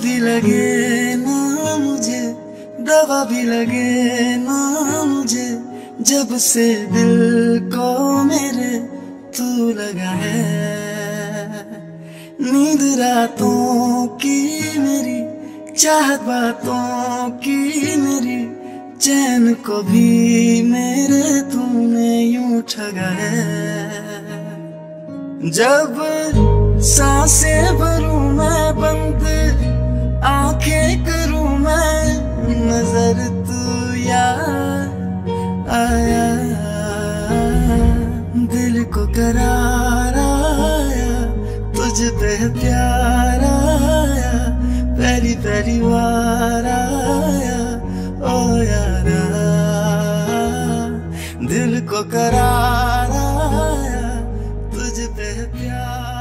भी लगे ना मुझे, दवा भी लगे ना मुझे, जब से दिल को मेरे तू लगा है। नींद रातों की मेरी, चाहत बातों की मेरी, चैन को भी मेरे तूने यूं ठगा है। जब सांसें भरूं मैं बंद, आंखें करूं मैं नजर, तू याद आया। दिल को करार आया, तुझ पे प्यार आया, पहली पहली बार आया ओ यारा। दिल को करार आया, तुझ पे प्यार